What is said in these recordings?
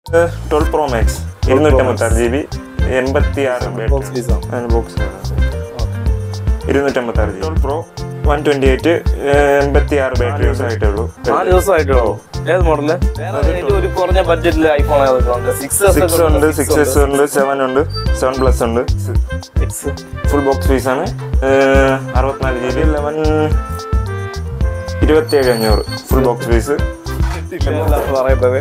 12 Pro Max 256 GB 86 box piece and box 256 GB 12 Pro 128 86 battery use ആയിട്ടുള്ളൂ 4 ദിവസം ആയിട്ടുള്ളൂ ഏത് മോഡൽ ഒരു കുറഞ്ഞ ബഡ്ജറ്റിൽ ഐഫോൺ ഏതൊക്കെയുണ്ട് 6s ഉണ്ട് 6s ഉണ്ട് 7 ഉണ്ട് 7 പ്ലസ് ഉണ്ട് ഫുൾ ബോക്സ് പീസ് ആണ് 64 GB 27500 ഫുൾ ബോക്സ് പീസ് പറയുന്നത്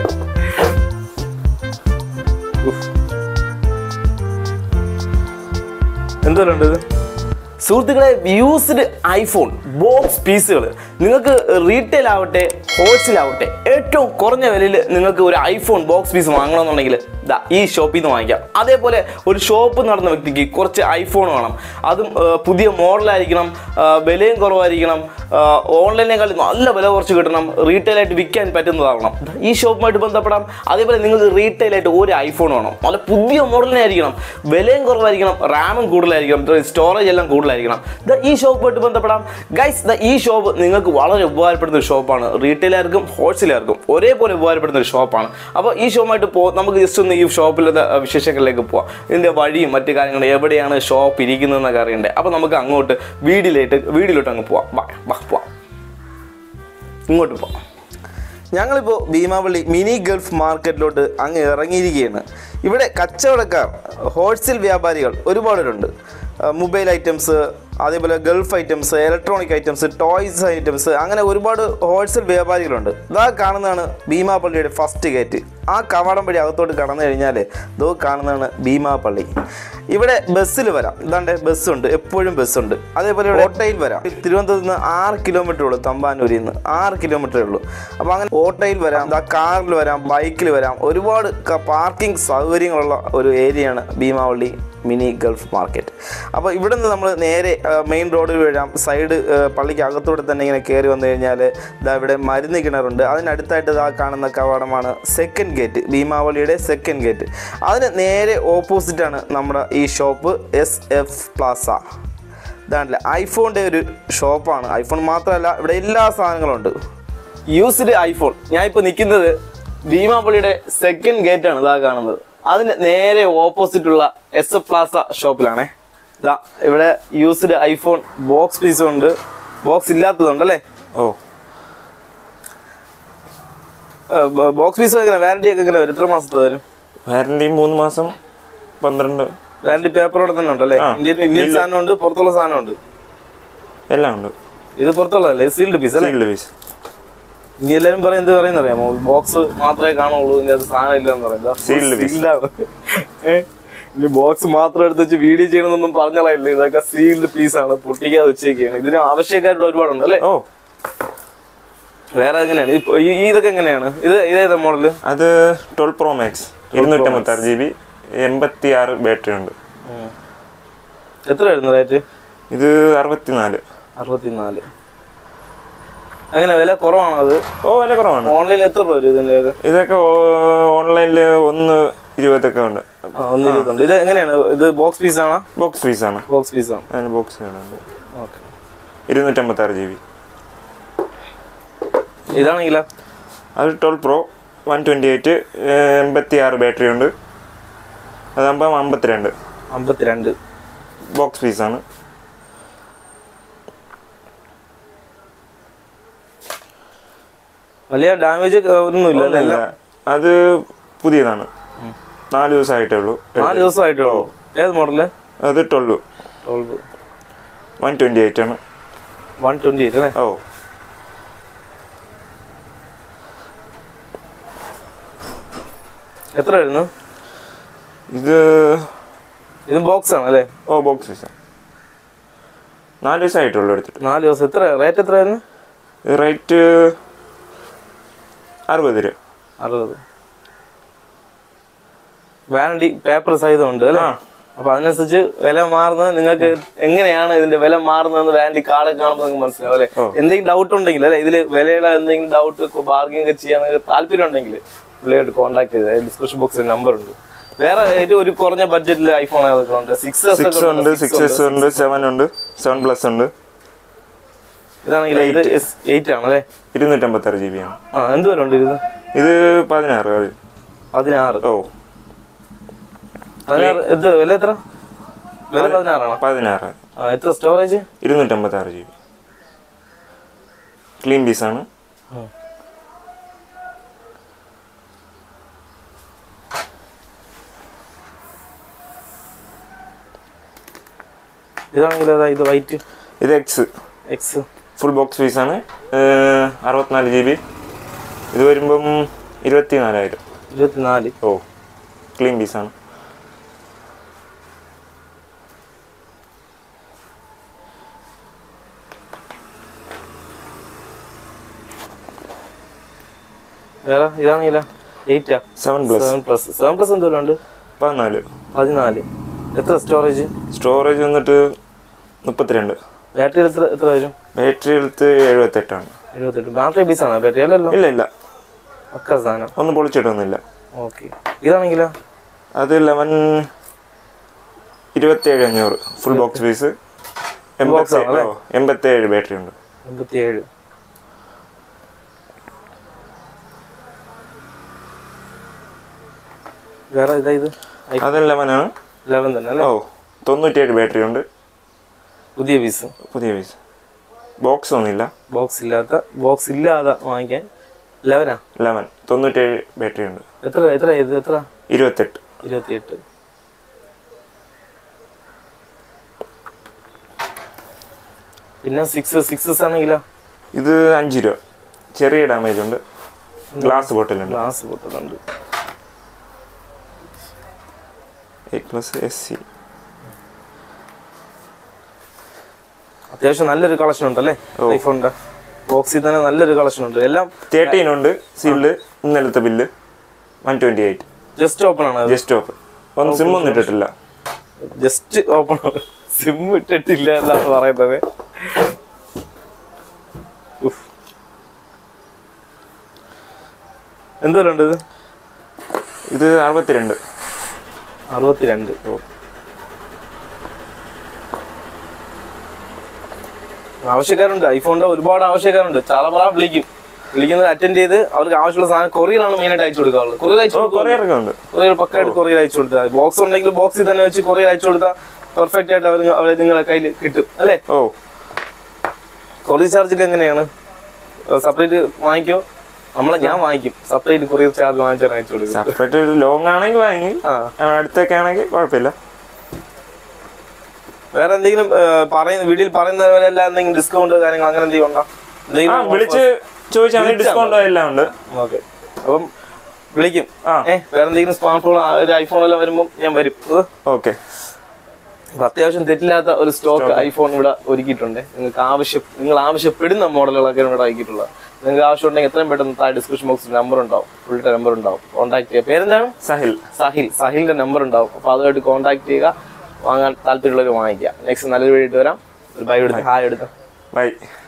എന്തുണ്ട് ഇത് സുഹൃത്തുക്കളെ യൂസ്ഡ് ഐഫോൺ ബോക്സ് പീസുകൾ നിങ്ങൾക്ക് റീറ്റെയിൽ ആവട്ടെ ഹോൾസെയിൽ ആവട്ടെ ഏറ്റവും കുറഞ്ഞ വിലയിൽ നിങ്ങൾക്ക് ഒരു ഐഫോൺ ബോക്സ് പീസ് വാങ്ങണമെന്നുണ്ടെങ്കിൽ ഈ ഷോപ്പിൽ നിന്ന് വാങ്ങിക്കാം. അതേപോലെ ഒരു ഷോപ്പ് നടന്ന വ്യക്തിക്ക് കുറച്ച് ഐഫോൺ വേണം, അതും പുതിയ മോഡലായിരിക്കണം, വിലയും കുറവായിരിക്കണം, ഓൺലൈനേക്കാൾ നല്ല വില കുറച്ച് കിട്ടണം, റീറ്റെയിലായിട്ട് വിൽക്കാൻ പറ്റുന്നതാവണം, ഈ ഷോപ്പുമായിട്ട് ബന്ധപ്പെടാം. അതേപോലെ നിങ്ങൾക്ക് റീറ്റെയിലായിട്ട് ഒരു ഐഫോൺ വേണം, നല്ല പുതിയ മോഡലിനായിരിക്കണം, വിലയും കുറവായിരിക്കണം, റാമും കൂടുതലായിരിക്കണം, സ്റ്റോറേജ് എല്ലാം കൂടുതലായിരിക്കണം, ഈ ഷോപ്പുമായിട്ട് ബന്ധപ്പെടാം. ഗൈസ് ഈ ഷോപ്പ് നിങ്ങൾക്ക് വളരെ ഉപകാരപ്പെടുന്ന ഒരു ഷോപ്പാണ്. റീറ്റെയിലാർക്കും ഹോൾസെയിലാർക്കും ഒരേപോലെ ഉപകാരപ്പെടുന്ന ഒരു ഷോപ്പാണ്. അപ്പോൾ ഈ ഷോപ്പുമായിട്ട് നമുക്ക് ജസ്റ്റ് ഒന്ന് ഈ ഷോപ്പിലത്തെ വിശേഷങ്ങളിലേക്ക് പോവാം. ഇതിൻ്റെ വഴിയും മറ്റു കാര്യങ്ങളും എവിടെയാണ് ഷോപ്പ് ഇരിക്കുന്നതെന്നൊക്കെ അറിയണ്ടേ. അപ്പോൾ നമുക്ക് അങ്ങോട്ട് വീഡിയോയിലോട്ട് അങ്ങ് പോവാം. ഇങ്ങോട്ട് പോവാം. ഞങ്ങളിപ്പോൾ ബീമാപ്പള്ളി മിനി ഗൾഫ് മാർക്കറ്റിലോട്ട് അങ്ങ് ഇറങ്ങിയിരിക്കുകയാണ്. ഇവിടെ കച്ചവടക്കാർ ഹോൾസെയിൽ വ്യാപാരികൾ ഒരുപാടുണ്ട്. മൊബൈൽ ഐറ്റംസ്, അതേപോലെ Gulf items, electronic items, toys items, അങ്ങനെ ഒരുപാട് ഹോൾസെയിൽ വ്യാപാരികളുണ്ട്. ഇതാ കാണുന്നതാണ് ബീമാപ്പള്ളിയുടെ ഫസ്റ്റ് ഗേറ്റ്. ആ കവാടം വഴി അകത്തോട്ട് കടന്നു കഴിഞ്ഞാൽ ഇതോ കാണുന്നതാണ് ബീമാപ്പള്ളി. ഇവിടെ ബസ്സിൽ വരാം. ഇതാണ്ട് ബസ്സുണ്ട്, എപ്പോഴും ബസ്സുണ്ട്. അതേപോലെ ഇവിടെ ഓട്ടോയിൽ വരാം. തിരുവനന്തപുരത്ത് നിന്ന് 6 കിലോമീറ്റർ ഉള്ളൂ, തമ്പാനൂരിൽ നിന്ന് 6 കിലോമീറ്റർ ഉള്ളൂ. അപ്പോൾ അങ്ങനെ ഓട്ടോയിൽ വരാം, കാറിൽ വരാം, ബൈക്കിൽ വരാം. ഒരുപാട് പാർക്കിംഗ് സൗകര്യങ്ങളുള്ള ഒരു ഏരിയയാണ് ബീമാപ്പള്ളി മിനി ഗൾഫ് മാർക്കറ്റ്. അപ്പോൾ ഇവിടെ നിന്ന് നമ്മൾ നേരെ മെയിൻ റോഡിൽ വരാം. സൈഡ് പള്ളിക്ക് അകത്തൂടെ തന്നെ ഇങ്ങനെ കയറി വന്നു കഴിഞ്ഞാൽ ഇതാ ഇവിടെ മരുന്ന് കിണറുണ്ട്. അതിനടുത്തായിട്ട് ഇതാ കാണുന്ന കവാടമാണ് സെക്കൻഡ് ഗേറ്റ്, ബീമാപ്പള്ളിയുടെ സെക്കൻഡ് ഗേറ്റ്. അതിന് നേരെ ഓപ്പോസിറ്റാണ് നമ്മുടെ ഈ ഷോപ്പ് SF പ്ലാസ. ഇതാണല്ലേ ഐഫോണിൻ്റെ ഒരു ഷോപ്പാണ്. ഐഫോൺ മാത്രമല്ല, ഇവിടെ എല്ലാ സാധനങ്ങളും ഉണ്ട്. Used iPhone. ഞാൻ ഇപ്പോൾ നിൽക്കുന്നത് ബീമാപ്പള്ളിയുടെ സെക്കൻഡ് ഗേറ്റാണ്. ഇതാ കാണുന്നത്. അതിന് നേരെ ഓപ്പോസിറ്റുള്ള SF പ്ലാസ ഷോപ്പിലാണേ. ഇതാ ഇവിടെ യൂസ്ഡ് ഐഫോൺ ബോക്സ് പീസും ഉണ്ട്, ബോക്സ് ഇല്ലാത്തതുണ്ട് അല്ലേ. ബോക്സ് പീസ് എങ്ങനെ വാറന്റി ഒക്കെ എങ്ങനെ വരും? എത്ര മാസത്തെ വരും വാറന്റി? 3 മാസം 12 വാറന്റി. പേപ്പറോടെ തന്നെ ഉണ്ടല്ലേ? ഇന്ത്യൻ സാധനം ഉണ്ട്, പുറത്തുള്ള സാധനം ഉണ്ട്, എല്ലാം ഉണ്ട്. ഇത് പുറത്തുള്ളതല്ലേ? സീൽഡ് പീസ് അല്ലേ? Sealed piece. ഇനി എല്ലാവരും പറയും എന്ത് പറയുന്ന അറിയാമോ? ബോക്സ് മാത്രമേ കാണുള്ളൂ, ഇതിനകത്ത് സാധനം ഇല്ലെന്ന് പറയുന്നത്. ഇനി ബോക്സ് മാത്രം എടുത്ത് വെച്ച് വീഡിയോ ചെയ്യണമെന്നൊന്നും പറഞ്ഞാലേ. ഇതൊക്കെ സീൽഡ് പീസാണ്, പൊട്ടിക്കാതെ വെച്ചേക്കാണ്. ഇതിന് ആവശ്യക്കാരുടെ ഒരുപാടുണ്ട് അല്ലേ. വേറെ എങ്ങനെയാണ് ഇതൊക്കെ എങ്ങനെയാണ്? ഇതേതാ മോഡല്? അത് 12 Pro Max 256 GB 86 ബാറ്ററി ഉണ്ട്. എത്രയായിരുന്നു റേറ്റ്? ഇത് 64. അങ്ങനെ വില കുറവാണോ അത്? വില കുറവാണ്. ഓൺലൈനിൽ എത്ര രൂപ വരും ഇതിന്റെ? ഇതൊക്കെ ഓൺലൈനിൽ 120 ഒക്കെ ഉണ്ട്. 120. ഇത് എങ്ങനെയാണ്? ഇത് ബോക്സ് പീസ് ആണോ? ബോക്സ് പീസ് ആണ്. ബോക്സ് പീസ് ആണ്. അതിന് ബോക്സ് ഉണ്ട്. 256 GB. ഇതാണെങ്കിലോ? അത് 12 Pro 128 86 ബാറ്ററി ഉണ്ട്. അതാകുമ്പോൾ 52 ബോക്സ് പീസാണ്. വലിയ ഡാമേജ് ഒന്നുമില്ല. അത് പുതിയതാണ്, 4 ദിവസമായിട്ടേ ഉള്ളൂ. 4 ദിവസമായിട്ടേ ഉള്ളൂ. ഏത് മോഡല്? അത് 12 128 ആണ്. 128 അല്ലേ? എത്ര ആയിരുന്നു ഇത്? ബോക്സ് ആണ് അല്ലേ? Box piece. 4 ദിവസമായിട്ടുള്ളൂ എടുത്തിട്ട്. 4 ദിവസം. എത്ര റേറ്റ്? എത്രയായിരുന്നു റേറ്റ്? 60. വാറന്റി പേപ്പർ സൈസുണ്ട് അല്ലേ? അപ്പൊ അതിനനുസരിച്ച് വില മാറുന്നത് നിങ്ങൾക്ക് എങ്ങനെയാണ് ഇതിന്റെ വില മാറുന്നതെന്ന് വാറന്റി കാർഡ് കാണുമ്പോൾ നിങ്ങൾക്ക് മനസ്സിലാവും അല്ലെ. എന്തെങ്കിലും ഡൗട്ട് ഉണ്ടെങ്കിൽ അല്ലെ, ഇതില് വിലയുടെ എന്തെങ്കിലും ഡൗട്ട് ബാർഗിൻ ഒക്കെ ചെയ്യാൻ താല്പര്യം ഉണ്ടെങ്കിൽ പുള്ളിയായിട്ട് കോൺടാക്ട് ചെയ്ത് ഡിസ്ക്രിപ്ഷൻ ബോക്സിൽ നമ്പർ ഉണ്ട്. വേറെ ഏറ്റവും ഒരു കുറഞ്ഞ ബഡ്ജറ്റിൽ ഐഫോൺ ഉണ്ട്. 6s ഉണ്ട്, 6s ഉണ്ട്, 7 ഉണ്ട്, 7 പ്ലസ് ഉണ്ട്. ഇതാണെങ്കിൽ ഇത് 8 ആണല്ലേ? 256 GB ആണ്. എന്തുവരെ ഉണ്ട് ഇത്? ഇത് 16 16. ഓ 16 ഇത് വില എത്ര? വില 16 ആണോ? 16. എത്ര സ്റ്റോറേജ്? 256 GB. ക്ലീൻ പീസാണ്. ഇതാണെങ്കിൽ ഇത് വൈറ്റ്. ഇത് എക്സ് ഫുൾ ബോക്സ് പീസാണ്. 64 GB. ഇത് വരുമ്പം 24,000. 24. ഓ ക്ലീൻ പീസാണ്. വേറെ ഇതാണെങ്കിലോ 8 7+ എന്തോരം ഉണ്ട്? 14. എത്ര സ്റ്റോറേജ്? സ്റ്റോറേജ് വന്നിട്ട് 32. ബാറ്ററി എത്ര വരും? ബാറ്ററി എടുത്ത് 78 ആണ്. 78. ബാറ്ററി പീസാണോ? ബാറ്ററി അല്ലല്ലോ. ഇല്ല പക്ക സാധനം. ഒന്നും പൊളിച്ചിട്ടൊന്നുമില്ല. ഓക്കെ. ഇതാണെങ്കിലോ? അത് 27,500 ഫുൾ ബോക്സ് പീസ്. 87 ബാറ്ററി ഉണ്ട്. 87. വേറെ ഇത് അത് 11 ആണ്. 11 തന്നെ അല്ലേ? ഓ 97 ബാറ്ററി ഉണ്ട്. പുതിയ പീസ്. ബോക്സ് ഒന്നുമില്ല. ബോക്സ് ഇല്ലാതെ വാങ്ങിക്കാൻ 11 97 ബാറ്ററി ഉണ്ട്. എത്ര 28. പിന്നെ 6 ആണെങ്കിലോ? ഇത് 5 രൂപ. ചെറിയ ഡാമേജ് ഉണ്ട്. ഗ്ലാസ് ബോട്ടിലുണ്ട്. 8+SC. അത്യാവശ്യം നല്ലൊരു കളക്ഷൻ ഉണ്ടല്ലേ ഐഫോണിന്റെ ബോക്സിൽ തന്നെ. നല്ലൊരു കളക്ഷൻ ഉണ്ട്. എല്ലാം 13 ഉണ്ട്. സീൽഡ്. ഇന്നലത്തെ ബില്ല് 128. ജസ്റ്റ് ഓപ്പൺ ആണ്. ഒന്ന് സിം ഒന്നും ഇട്ടിട്ടില്ല. Just open. സിം ഇട്ടിട്ടില്ല എന്നാണ് പറയുന്നത്. എന്തോരം ഇത്? 62. ആവശ്യക്കാരുണ്ട്. ഐഫോണിന്റെ ഒരുപാട് ആവശ്യക്കാരുണ്ട്. చాలా വിളിക്കുന്നത് അറ്റൻഡ് ചെയ്ത് അവർക്ക് ആവശ്യമുള്ള സാധനം കൊറിയറാണ് മെയിനായിട്ട് അയച്ചു കൊടുക്കാറുള്ളത്. കൊറിയർ പക്കായിട്ട് കൊറിയർ അയച്ചു കൊടുത്താൽ ബോക്സ് ഉണ്ടെങ്കിൽ ബോക്സിൽ തന്നെ വെച്ച് കൊറിയർ അയച്ചു കൊടുത്താൽ പെർഫെക്റ്റ് ആയിട്ട് അവർ നിങ്ങളെ കയ്യിൽ കിട്ടും അല്ലേ? കൊറിയർ ചാർജ് എങ്ങനെയാണ്? സെപ്പറേറ്റ് വാങ്ങിക്കോ? ഞാൻ വാങ്ങിക്കും. സെപ്പറേറ്റ് കൊറിയർ ചാർജ് വാങ്ങിച്ചാൽ അയച്ചു കൊടുക്കും. സെപ്പറേറ്റ് ലോങ് ആണെങ്കിൽ വാങ്ങി, അടുത്തൊക്കെ ആണെങ്കിൽ കുഴപ്പമില്ല. വേറെ എന്തെങ്കിലും വീട്ടിൽ പറയുന്ന പോലെ എന്തെങ്കിലും ഡിസ്കൗണ്ട് കാര്യങ്ങൾ അങ്ങനെ എന്തെങ്കിലും ഉണ്ടോ? വിളിച്ച് ചോദിച്ചാൽ ഡിസ്കൗണ്ട് എല്ലാം ഉണ്ട്. ഓക്കെ. അപ്പം വിളിക്കും. വേറെ എന്തെങ്കിലും സ്മാർട്ട് ഫോൺ ഐഫോൺ എല്ലാം വരുമ്പോൾ ഞാൻ വരും. ഓക്കെ. അത്യാവശ്യം തെറ്റില്ലാത്ത ഒരു സ്റ്റോക്ക് ഐഫോൺ ഇവിടെ ഒരുക്കിയിട്ടുണ്ട്. നിങ്ങൾ ആവശ്യപ്പെടുന്ന മോഡലുകളൊക്കെ ഇവിടെ ആക്കിയിട്ടുള്ളത്. നിങ്ങൾക്ക് ആവശ്യമുണ്ടെങ്കിൽ എത്രയും പെട്ടെന്ന് ഡിസ്ക്രിപ്ഷൻ ബോക്സിൽ നമ്പർ ഉണ്ടാവും. ഫുൾ നമ്പർ ഉണ്ടാവും. കോൺടാക്ട് ചെയ്യുക. പേരെന്താണ്? സാഹിലിന്റെ നമ്പർ ഉണ്ടാവും. അപ്പോൾ അതുമായിട്ട് കോൺടാക്ട് ചെയ്യുക. വാങ്ങാൻ താല്പര്യമുള്ളവർ വാങ്ങിക്കുക. നെക്സ്റ്റ് നല്ലൊരു വീഡിയോ വരാം. ഒരു ബൈ എടുത്ത് ഹായ് എടുക്കാം. ബൈ.